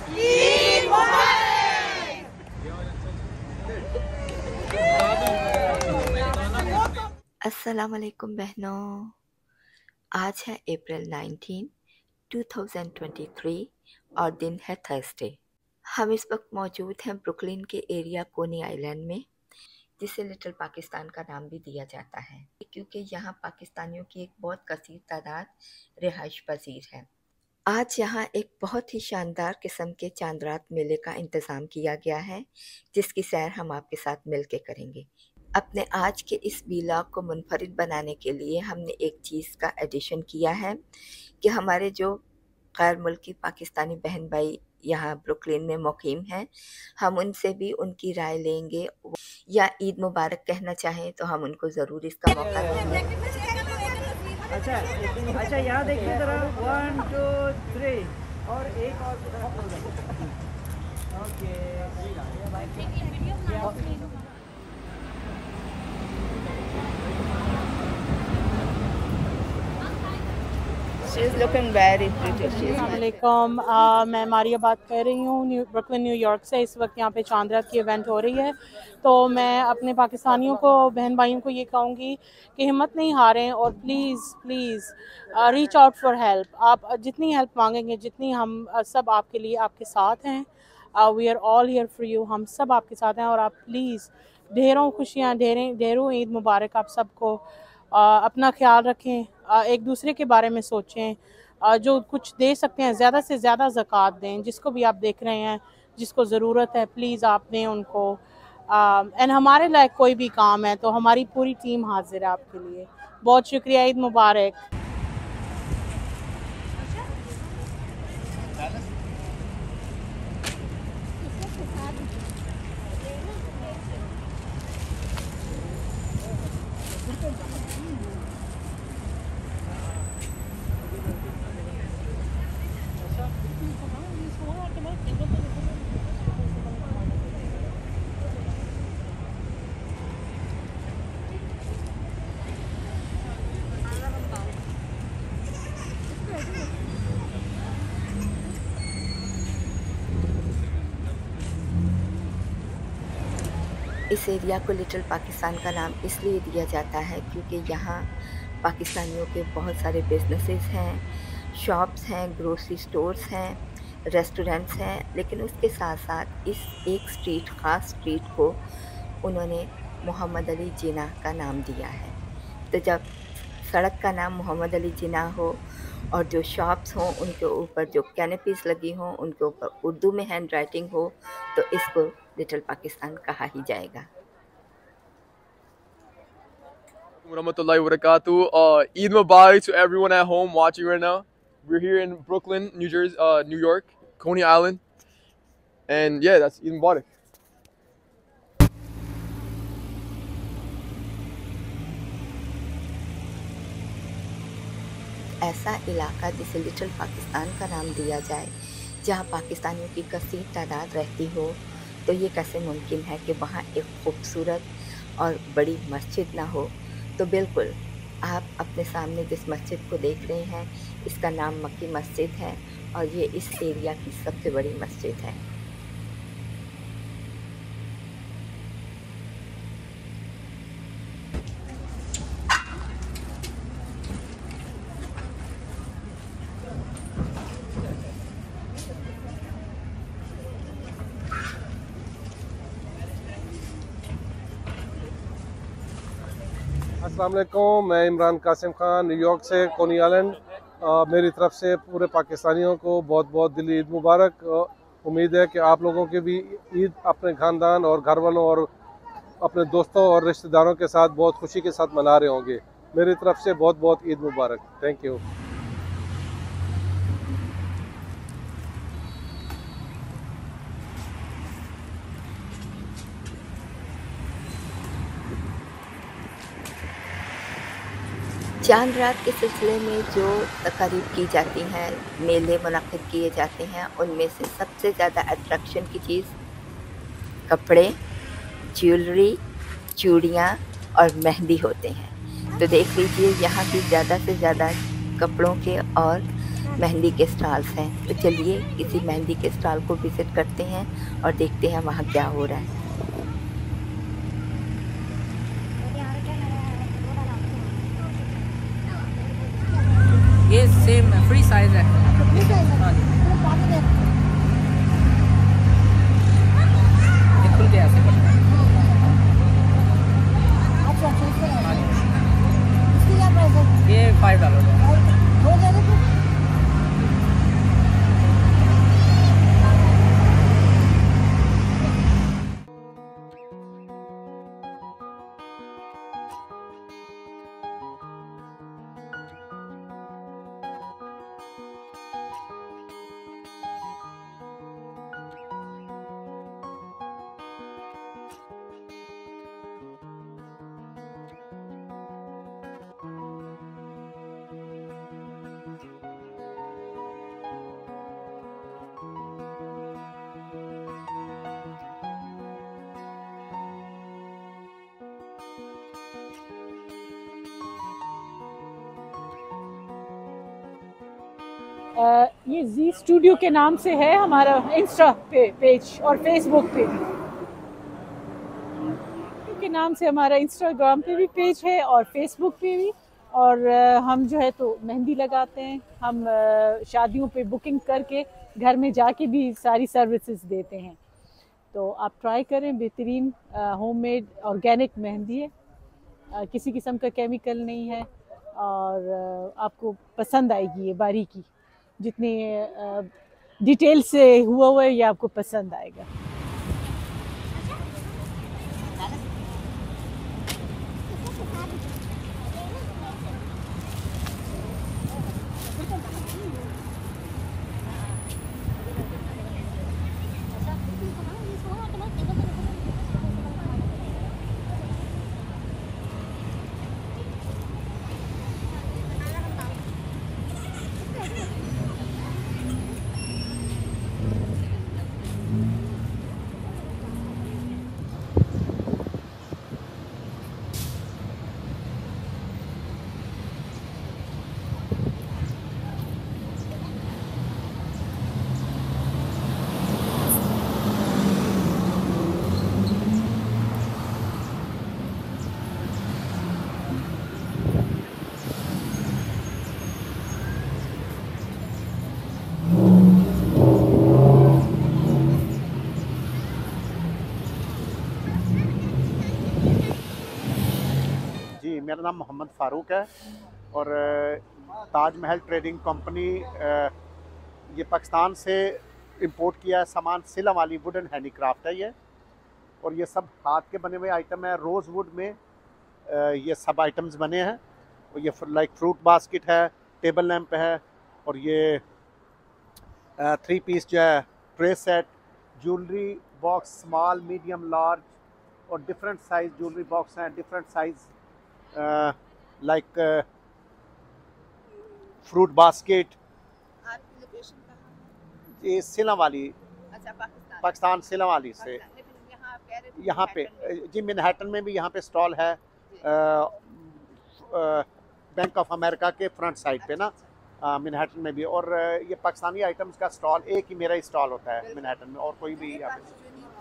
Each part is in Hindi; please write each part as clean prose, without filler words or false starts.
ईद मुबारक। अस्सलाम वालेकुम बहनों। आज है अप्रैल 19, 2023 और दिन है थर्सडे। हम इस वक्त मौजूद हैं ब्रुकलिन के एरिया कोनी आइलैंड में, जिसे लिटिल पाकिस्तान का नाम भी दिया जाता है, क्योंकि यहाँ पाकिस्तानियों की एक बहुत कसीर तादाद रिहाइश पजीर है। आज यहाँ एक बहुत ही शानदार किस्म के चांद रात मेले का इंतज़ाम किया गया है, जिसकी सैर हम आपके साथ मिल के करेंगे। अपने आज के इस व्लॉग को मुनफरिद बनाने के लिए हमने एक चीज़ का एडिशन किया है कि हमारे जो गैर मुल्की पाकिस्तानी बहन भाई यहाँ ब्रुकलिन में मुकीम हैं, हम उनसे भी उनकी राय लेंगे, या ईद मुबारक कहना चाहें तो हम उनको ज़रूर इसका मौका देंगे। अच्छा अच्छा, यहाँ देखिए ज़रा, 1 2 3 और एक और ओके। अस्सलामुअलैकुम, मैं मारिया बात कर रही हूँ ब्रुकलिन न्यूयॉर्क से। इस वक्त यहाँ पे चांद रात की इवेंट हो रही है, तो मैं अपने पाकिस्तानियों को, बहन भाइयों को ये कहूँगी कि हिम्मत नहीं हारें और please please reach out for help. आप जितनी हेल्प मांगेंगे, जितनी हम सब आपके लिए आपके साथ हैं। We are all here for you. हम सब आपके साथ हैं और आप प्लीज़ ढेरों खुशियाँ, ढेरों ईद मुबारक आप सबको। अपना ख्याल रखें, एक दूसरे के बारे में सोचें, जो कुछ दे सकते हैं ज़्यादा से ज़्यादा ज़कात दें। जिसको भी आप देख रहे हैं, जिसको ज़रूरत है, प्लीज़ आप दें उनको। एंड हमारे लायक कोई भी काम है तो हमारी पूरी टीम हाजिर है आपके लिए। बहुत शुक्रिया, ईद मुबारक। इस एरिया को लिटिल पाकिस्तान का नाम इसलिए दिया जाता है क्योंकि यहाँ पाकिस्तानियों के बहुत सारे बिजनेसेस हैं, शॉप्स हैं, ग्रोसरी स्टोर्स हैं, रेस्टोरेंट्स हैं, लेकिन उसके साथ साथ इस एक स्ट्रीट, ख़ास स्ट्रीट को उन्होंने मोहम्मद अली जिना का नाम दिया है। तो जब सड़क का नाम मोहम्मद अली जिना हो और जो शॉप्स हों उनके ऊपर जो कैनपीज़ लगी हों उनके ऊपर उर्दू में हैंड राइटिंग हो, तो इसको लिटिल पाकिस्तान कहा ही जाएगा। Warahmatullahi wabarakatuh. Eid Mubarak to everyone at home watching right now. We're here in Brooklyn, New Jersey, New York, Coney Island, and yeah, that's Eid Mubarak. ऐसा इलाका जिसे लिटिल पाकिस्तान का नाम दिया जाए, जहाँ पाकिस्तानियों की कसीर तादाद रहती हो, तो ये कैसे मुमकिन है कि वहाँ एक खूबसूरत और बड़ी मस्जिद ना हो। तो बिल्कुल आप अपने सामने जिस मस्जिद को देख रहे हैं, इसका नाम मक्की मस्जिद है और ये इस एरिया की सबसे बड़ी मस्जिद है। अस्सलाम वालेकुम, मैं इमरान कासिम खान, न्यूयॉर्क से, कोनी आइलैंड। मेरी तरफ से पूरे पाकिस्तानियों को बहुत बहुत दिली ईद मुबारक। उम्मीद है कि आप लोगों की भी ईद अपने ख़ानदान और घर वालों और अपने दोस्तों और रिश्तेदारों के साथ बहुत खुशी के साथ मना रहे होंगे। मेरी तरफ से बहुत बहुत ईद मुबारक। Thank you. चांद रात के सिलसिले में जो तकारीब की जाती हैं, मेले मुनक़्क़िद किए जाते हैं, उनमें से सबसे ज़्यादा अट्रैक्शन की चीज़ कपड़े, ज्वेलरी, चूड़ियाँ और मेहंदी होते हैं। तो देख लीजिए यहाँ की ज़्यादा से ज़्यादा कपड़ों के और मेहंदी के स्टॉल्स हैं। तो चलिए किसी मेहंदी के स्टॉल को विज़िट करते हैं और देखते हैं वहाँ क्या हो रहा है। ये सेम फ्री साइज है। ये खुल के ऐसे करना है। ये $5 है। ये जी स्टूडियो के नाम से है हमारा इंस्टा पेज और फेसबुक पे भी के नाम से हमारा इंस्टाग्राम पे भी पेज है और फेसबुक पे भी। और हम जो है तो मेहंदी लगाते हैं, हम शादियों पे बुकिंग करके घर में जाके भी सारी सर्विसेज देते हैं। तो आप ट्राई करें, बेहतरीन होममेड ऑर्गेनिक मेहंदी है, किसी किस्म का केमिकल नहीं है और आपको पसंद आएगी। ये बारीकी जितने डिटेल से हुआ है ये आपको पसंद आएगा। मेरा नाम मोहम्मद फ़ारूक है और ताज महल ट्रेडिंग कंपनी ये पाकिस्तान से इंपोर्ट किया है सामान। सिला वाली वुडन हैंडीक्राफ्ट है ये, और ये सब हाथ के बने हुए आइटम है। रोज़ वुड में ये सब आइटम्स बने हैं। और ये लाइक फ्रूट बास्केट है, टेबल लैंप है, और ये 3 पीस जो है tray set, jewellery box small medium large और डिफरेंट साइज़ ज्वेलरी बॉक्स हैं, different size like fruit basket. आपकी लोकेशन कहाँ? ये सिला वाली, अच्छा पाकिस्तान सिला वाली से यहाँ आप कह रहे थे यहाँ पे जी मैनहट्टन में भी यहाँ पे स्टॉल है, बैंक ऑफ अमेरिका के फ्रंट साइड पे ना मैनहट्टन में भी। और ये पाकिस्तानी आइटम्स का स्टॉल एक ही मेरा ही स्टॉल होता है मैनहट्टन में, और कोई भी यहाँ पे।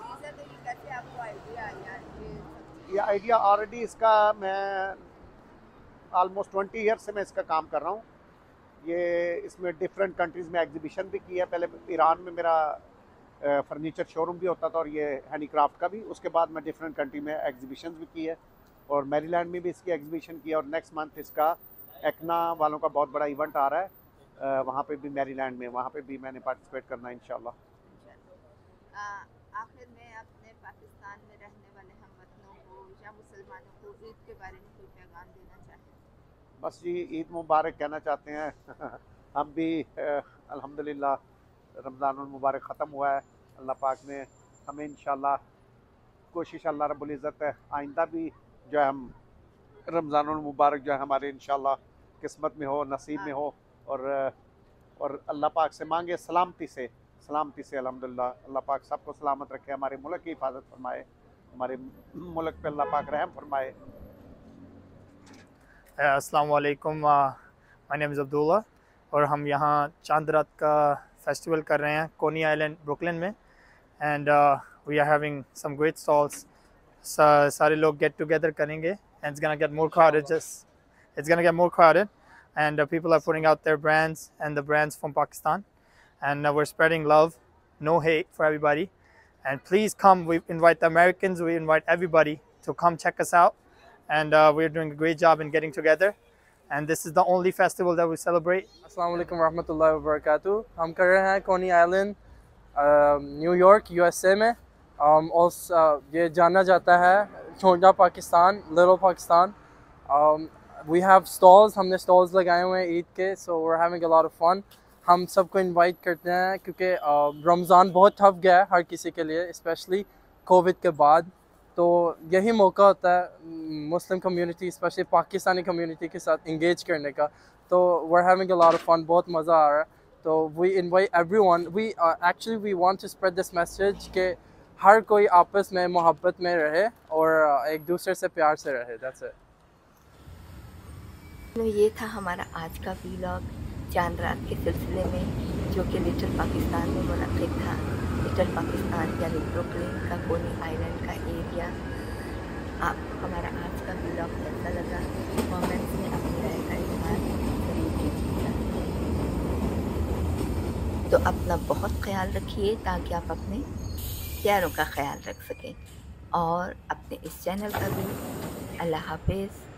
ये आइडिया ऑलरेडी इसका मैं ऑलमोस्ट 20 ईयर से मैं इसका काम कर रहा हूँ। ये इसमें डिफरेंट कंट्रीज़ में एग्जीबिशन भी की है। पहले ईरान में मेरा फर्नीचर शोरूम भी होता था और ये हैंडीक्राफ्ट का भी। उसके बाद मैं डिफरेंट कंट्री में एग्जीबिशन भी की है और मैरीलैंड में भी इसकी एग्जीबिशन की है। और नेक्स्ट मंथ इसका एक्ना वालों का बहुत बड़ा इवेंट आ रहा है, वहाँ पे भी मैरीलैंड में, वहाँ पे भी मैंने पार्टिसिपेट करना है इंशाल्लाह। आखिर में अपने पाकिस्तान में रहने वाले हमवतनों को या मुसलमानों को ईद के बारे में कोई पैगाम देना चाहिए? बस जी ईद मुबारक कहना चाहते हैं। हम भी अल्हम्दुलिल्लाह रमज़ानुल मुबारक ख़त्म हुआ है। अल्लाह पाक ने हमें इंशाल्लाह कोशिश अल्लाह रब्बुल इज़्ज़त है आइंदा भी जो है हम रमज़ानुल मुबारक जो है हमारे इंशाल्लाह किस्मत में हो, नसीब में हो। और अल्लाह पाक से मांगे सलामती से अल्हम्दुलिल्लाह अल्लाह पाक सबको सलामत रखे, हमारे मुल्क की हिफाजत फरमाए, हमारे मुल्क पे अल्लाह पाक रहम फरमाए। Assalamu alaikum. My name is Abdullah. और हम यहाँ चांद रात का फेस्टिवल कर रहे हैं कोनी आइलैंड ब्रुकलिन में। And we are having some great stalls. सारे लोग गेट टुगेदर करेंगे and it's gonna get more crowded and people are putting out their brands and the brands from Pakistan, and we're spreading love, no hate for everybody. And please come, we invite the Americans, we invite everybody to come check us out, and we're doing a great job in getting together, and this is the only festival that we celebrate. Assalamu alaikum warahmatullahi wabarakatuh. हम कर रहे हैं कोनी आइलैंड न्यूयॉर्क USA में। also ये जाना जाता है छोटा Pakistan, little Pakistan. We have stalls, हमने stalls लगाए हुए हैं ईद के, so we're having a lot of fun. हम सबको invite करते हैं क्योंकि रमज़ान बहुत टफ गया है हर किसी के लिए, especially कोविड के बाद। तो यही मौका होता है Muslim community, specially Pakistani community के साथ इंगेज करने का। तो we're having a lot of fun, बहुत मज़ा आ रहा है। तो we invite everyone. We want to spread this message कि हर कोई आपस में मोहब्बत में रहे और एक दूसरे से प्यार से रहे। That's it. तो ये था हमारा आज का व्लॉग चांद रात के सिलसिले में, जो कि लिटिल पाकिस्तान में मुनक़िद था। लिटिल पाकिस्तान यानी ब्रुकलिन का कोनी आइलैंड का एरिया। आपको हमारा आज का व्लॉग कैसा लगा कमेंट्स में अपनी राय का इज़हार ज़रूर कीजिएगा। तो अपना बहुत ख्याल रखिए ताकि आप अपने प्यारों का ख्याल रख सकें, और अपने इस चैनल का भी। अल्लाह हाफ़िज़।